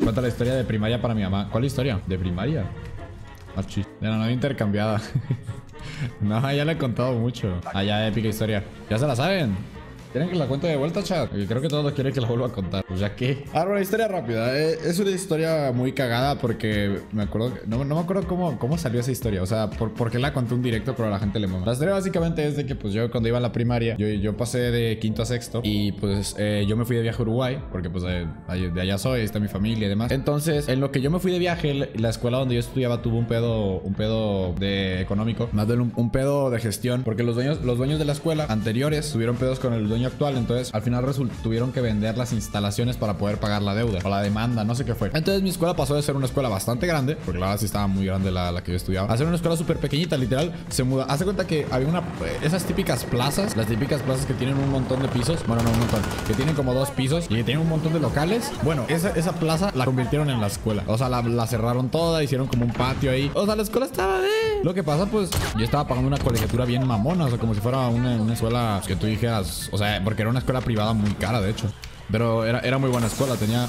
Cuenta la historia de primaria para mi mamá. ¿Cuál historia? ¿De primaria? Archis. De la novia intercambiada. No, ya le he contado mucho. Ah, ya, épica historia. Ya se la saben. ¿Quieren que la cuente de vuelta, chat? Creo que todos quieren que la vuelva a contar. Pues ya que... Ahora, una historia rápida. Es una historia muy cagada porque me acuerdo... No me acuerdo cómo salió esa historia. O sea, por qué la conté un directo, pero a la gente le mama. La historia básicamente es de que pues yo cuando iba a la primaria, yo pasé de quinto a sexto. Y pues yo me fui de viaje a Uruguay. Porque pues de allá soy, está mi familia y demás. Entonces, en lo que yo me fui de viaje, la escuela donde yo estudiaba tuvo un pedo de económico. Más de un pedo de gestión. Porque los dueños de la escuela anteriores tuvieron pedos con el dueño actual, entonces al final tuvieron que vender las instalaciones para poder pagar la deuda o la demanda, no sé qué fue. Entonces mi escuela pasó de ser una escuela bastante grande, porque la verdad sí estaba muy grande la que yo estudiaba, a ser una escuela súper pequeñita, literal. Se muda, hace cuenta que había esas típicas plazas, las típicas plazas que tienen un montón de pisos, bueno, no un montón, que tienen como 2 pisos y que tienen un montón de locales. Bueno, esa plaza la convirtieron en la escuela, o sea, la cerraron toda, hicieron como un patio ahí, o sea, la escuela estaba de... Lo que pasa, pues, yo estaba pagando una colegiatura bien mamona, o sea, como si fuera una escuela que tú dijeras, o sea, porque era una escuela privada muy cara, de hecho. Pero era muy buena escuela, tenía...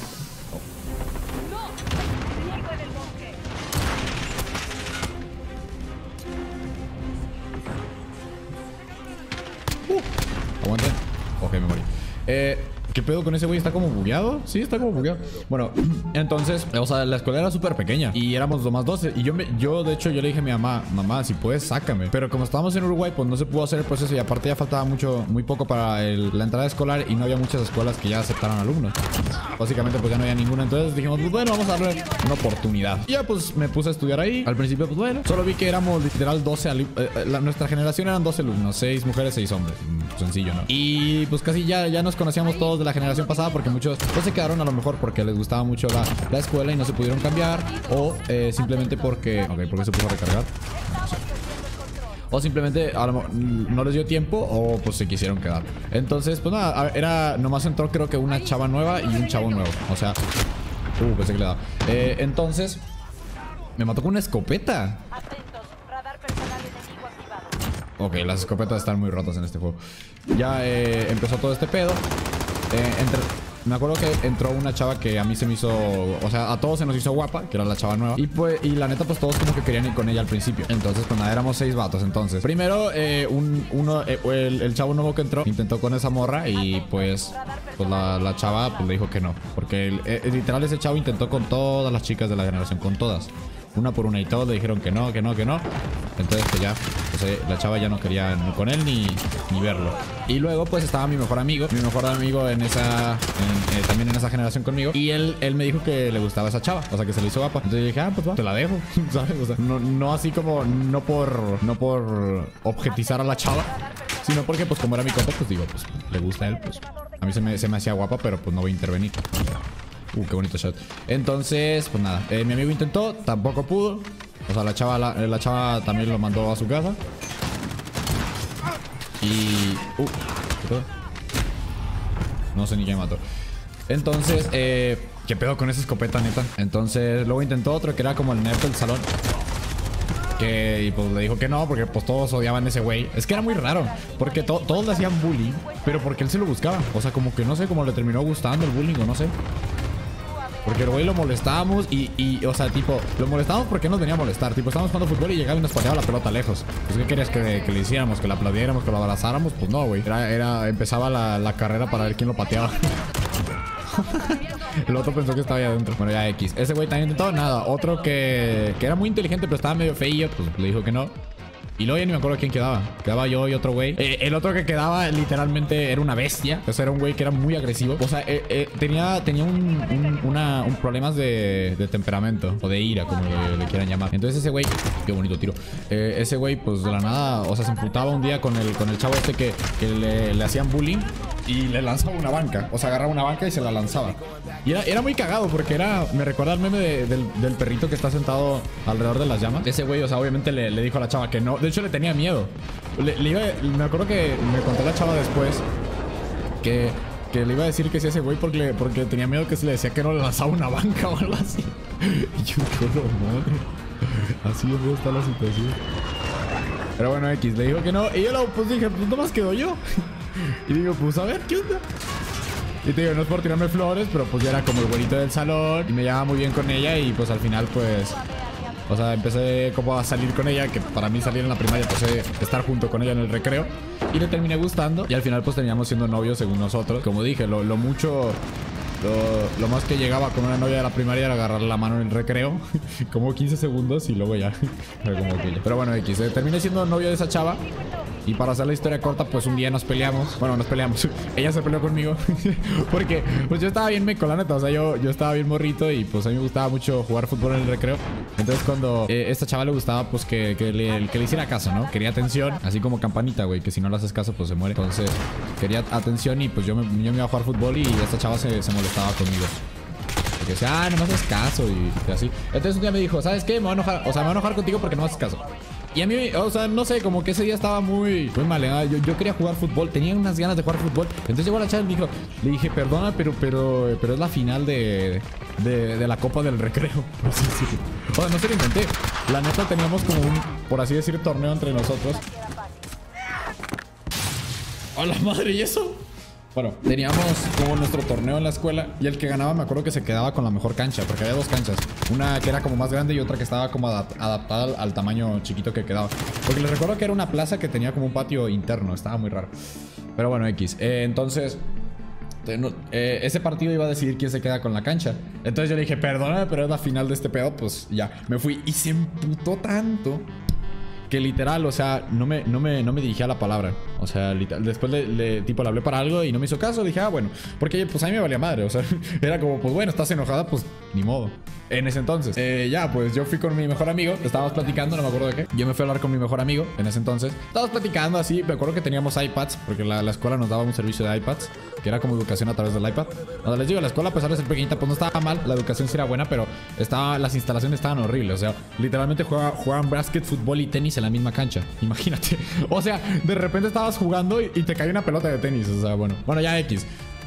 Aguante. Ok, me morí. ¿Qué pedo con ese güey? ¿Está como bugueado? Sí, está como bugueado. Bueno, entonces, o sea, la escuela era súper pequeña y éramos nomás 12. Y de hecho, yo le dije a mi mamá, si puedes, sácame. Pero como estábamos en Uruguay, pues no se pudo hacer el proceso y aparte ya faltaba muy poco para la entrada escolar y no había muchas escuelas que ya aceptaran alumnos. Básicamente, pues ya no había ninguna. Entonces dijimos, pues bueno, vamos a darle una oportunidad. Y ya, pues me puse a estudiar ahí. Al principio, pues bueno, solo vi que éramos literal 12 nuestra generación eran 12 alumnos, 6 mujeres, 6 hombres. Sencillo, ¿no? Y pues casi ya nos conocíamos todos de la generación pasada porque muchos pues se quedaron a lo mejor porque les gustaba mucho la escuela y no se pudieron cambiar o simplemente porque... Ok, ¿por qué se puso a recargar? No sé. O simplemente no les dio tiempo o pues se quisieron quedar. Entonces, pues nada, nomás entró creo que una chava nueva y un chavo nuevo. O sea... pensé que le daba. Entonces... Me mató con una escopeta. Ok, las escopetas están muy rotas en este juego. Ya empezó todo este pedo. Me acuerdo que entró una chava que a mí se me hizo... O sea, a todos se nos hizo guapa, que era la chava nueva. Y la neta, pues todos como que querían ir con ella al principio. Entonces, pues nada, éramos 6 vatos. Entonces, primero, el chavo nuevo que entró intentó con esa morra y pues la chava pues le dijo que no. Porque literal ese chavo intentó con todas las chicas de la generación, con todas. Una por una y todos le dijeron que no, que no, que no. Entonces pues ya, pues, la chava ya no quería ni con él ni verlo. Y luego pues estaba mi mejor amigo también en esa generación conmigo. Y él me dijo que le gustaba esa chava, o sea que se le hizo guapa. Entonces yo dije, pues va, te la dejo, ¿sabes? O sea, no así como, no por objetizar a la chava, sino porque pues como era mi compa, pues digo, pues le gusta a él, pues a mí se me hacía guapa, pero pues no voy a intervenir. Qué bonito shot. Entonces, pues nada, mi amigo intentó, tampoco pudo. O sea, la chava también lo mandó a su casa. Y... ¿qué pedo? No sé ni quién me mató. Entonces, ¿qué pedo con esa escopeta, neta? Entonces, luego intentó otro que era como el nerd del salón. Y pues le dijo que no, porque pues todos odiaban a ese güey. Es que era muy raro, porque todos le hacían bullying, pero porque él se lo buscaba. O sea, como que no sé, como le terminó gustando el bullying o no sé. Porque el güey lo molestábamos o sea, tipo, lo molestábamos porque nos venía a molestar. Tipo, estábamos jugando fútbol y llegaba y nos pateaba la pelota lejos. Pues, ¿qué querías que le hiciéramos? ¿Que la aplaudiéramos? ¿Que lo abrazáramos? Pues no, güey. Empezaba la carrera para ver quién lo pateaba. El otro pensó que estaba ahí adentro. Bueno, ya X. Ese güey también intentó nada. Otro que era muy inteligente, pero estaba medio feillo, pues le dijo que no. Y luego ya ni me acuerdo quién quedaba. Quedaba yo y otro güey. El otro que quedaba literalmente era una bestia. O sea, era un güey que era muy agresivo. O sea, tenía un problemas de temperamento. O de ira, como le quieran llamar. Entonces ese güey... Qué bonito tiro. Ese güey, pues de la nada... O sea, se emputaba un día con el chavo este que le hacían bullying. Y le lanzaba una banca. O sea, agarraba una banca y se la lanzaba. Y era muy cagado porque me recuerda al meme del perrito que está sentado alrededor de las llamas. Ese güey, o sea, obviamente le dijo a la chava que no. De hecho, le tenía miedo. Me acuerdo que me contó la chava después que le iba a decir que sí a ese güey porque tenía miedo que se le decía que no le lanzaba una banca o algo así. Y yo, madre. Así está la situación. Pero bueno, X, le dijo que no. Y yo pues dije, pues nomás quedo yo. Y digo, pues a ver, ¿qué onda? Y te digo, no es por tirarme flores, pero pues yo era como el güerito del salón y me llevaba muy bien con ella y pues al final pues... O sea, empecé como a salir con ella, que para mí salir en la primaria pues estar junto con ella en el recreo. Y le terminé gustando y al final pues terminamos siendo novios según nosotros. Como dije, lo más que llegaba con una novia de la primaria era agarrarle la mano en el recreo. Como 15 segundos y luego ya. Pero bueno, X, terminé siendo novio de esa chava. Y para hacer la historia corta, pues un día nos peleamos. Bueno, nos peleamos. Ella se peleó conmigo. Porque pues yo estaba bien meco, la neta. O sea, yo estaba bien morrito y pues a mí me gustaba mucho jugar fútbol en el recreo. Entonces cuando esta chava le gustaba, pues que le hiciera caso, ¿no? Quería atención. Así como Campanita, güey, que si no le haces caso, pues se muere. Entonces quería atención y pues yo me iba a jugar fútbol y esta chava se molestaba conmigo. Porque decía, no me haces caso y así. Entonces un día me dijo, ¿sabes qué? Me voy a enojar. O sea, me voy a enojar contigo porque no me haces caso. Y a mí, o sea, no sé, como que ese día estaba muy mal, ¿eh? Yo quería jugar fútbol, tenía unas ganas de jugar fútbol. Entonces llegó la chava y me dijo, le dije, perdona, pero es la final de la Copa del Recreo. Sí, sí. O sea, no se lo inventé. La neta teníamos como un, por así decir, torneo entre nosotros. ¡A la madre! ¿Y eso? Bueno, teníamos como nuestro torneo en la escuela y el que ganaba me acuerdo que se quedaba con la mejor cancha, porque había dos canchas. Una que era como más grande y otra que estaba como adaptada al tamaño chiquito que quedaba. Porque les recuerdo que era una plaza que tenía como un patio interno, estaba muy raro. Pero bueno, X. Entonces, ese partido iba a decidir quién se queda con la cancha. Entonces yo le dije, perdóname, pero es la final de este pedo, pues ya, me fui. Y se emputó tanto que literal, o sea, no me dirigía la palabra. O sea, literal, después le hablé para algo y no me hizo caso. Dije, bueno, porque pues a mí me valía madre. O sea, era como, pues bueno, estás enojada, pues ni modo. En ese entonces, ya, pues yo fui con mi mejor amigo. Estábamos platicando, no me acuerdo de qué. Yo me fui a hablar con mi mejor amigo en ese entonces. Estábamos platicando así. Me acuerdo que teníamos iPads, porque la escuela nos daba un servicio de iPads, que era como educación a través del iPad. Cuando les digo, la escuela, a pesar de ser pequeñita, pues no estaba mal. La educación sí era buena, pero las instalaciones estaban horribles. O sea, literalmente jugaban básquet, fútbol y tenis en la misma cancha. Imagínate. O sea, de repente estabas jugando y te caía una pelota de tenis. O sea, bueno, ya X.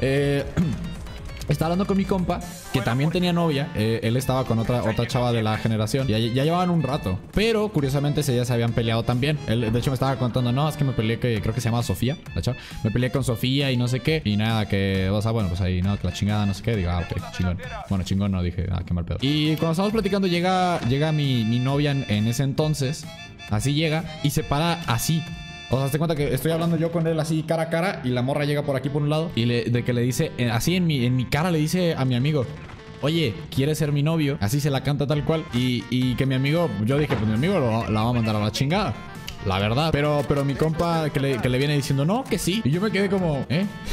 Estaba hablando con mi compa, que también tenía novia. Él estaba con otra chava de la generación. Ya llevaban un rato. Pero, curiosamente, ellas se habían peleado también. Él, de hecho, me estaba contando, no, es que me peleé, que creo que se llama Sofía, la chava. Me peleé con Sofía y no sé qué. Y nada, que, o sea, bueno, pues ahí, no, que la chingada, no sé qué. Digo, ok, chingón. Bueno, chingón no, dije, qué mal pedo. Y cuando estábamos platicando, llega mi novia en ese entonces. Así llega y se para así. O sea, te cuenta que estoy hablando yo con él así cara a cara y la morra llega por aquí por un lado y de que le dice, así en mi cara le dice a mi amigo, oye, ¿quieres ser mi novio? Así se la canta tal cual. Y que mi amigo, yo dije, pues mi amigo la va a mandar a la chingada, la verdad. Pero mi compa que le viene diciendo, no, que sí. Y yo me quedé como,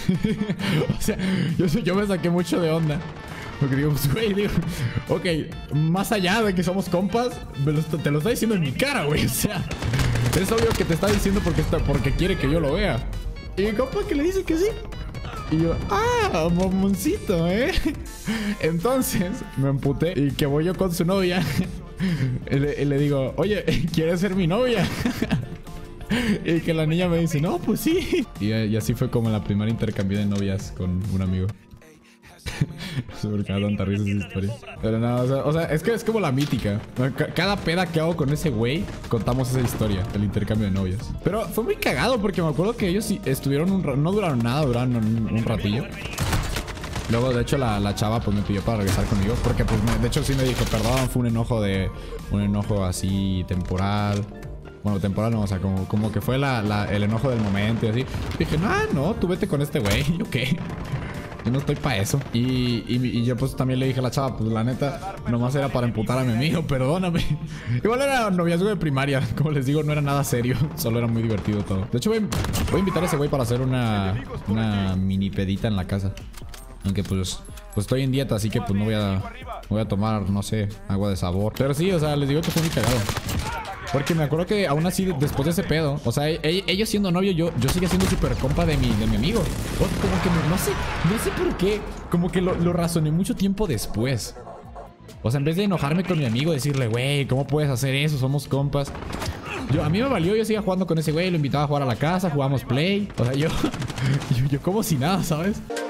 O sea, yo me saqué mucho de onda. Porque digo, pues, güey, digo, ok, más allá de que somos compas, te lo está diciendo en mi cara, güey. O sea, es obvio que te está diciendo porque quiere que yo lo vea. Y mi compa que le dice que sí. Y yo, mamoncito, Entonces, me emputé y que voy yo con su novia. Y le digo, oye, ¿quieres ser mi novia? Y que la niña me dice, no, pues sí. Y así fue como la primera intercambio de novias con un amigo. Sobre cada tanta risa esa historia. Pero no, o sea, es que es como la mítica. Cada peda que hago con ese güey, contamos esa historia del intercambio de novias. Pero fue muy cagado porque me acuerdo que ellos sí estuvieron no duraron nada, duraron un ratillo. Luego, de hecho, la chava pues me pidió para regresar conmigo. Porque pues de hecho sí me dijo, perdón, fue un enojo así temporal. Bueno, temporal no, o sea, como que fue el enojo del momento y así. Y dije, no, tú vete con este güey. ¿Yo qué? Yo no estoy para eso. Y yo pues también le dije a la chava, pues la neta, nomás era para emputar a mi amigo, perdóname. Igual era noviazgo de primaria. Como les digo, no era nada serio. Solo era muy divertido todo. De hecho, voy a invitar a ese güey para hacer una mini pedita en la casa. Aunque pues estoy en dieta, así que pues no voy a tomar, no sé, agua de sabor. Pero sí, o sea, les digo que fue muy cagado. Porque me acuerdo que aún así, después de ese pedo, o sea, ellos siendo novio, yo seguía siendo súper compa de mi amigo. O como que no sé por qué. Como que lo razoné mucho tiempo después. O sea, en vez de enojarme con mi amigo, decirle, güey, ¿cómo puedes hacer eso? Somos compas. A mí me valió, yo seguía jugando con ese güey, lo invitaba a jugar a la casa, jugábamos Play. O sea, yo como si nada, ¿sabes?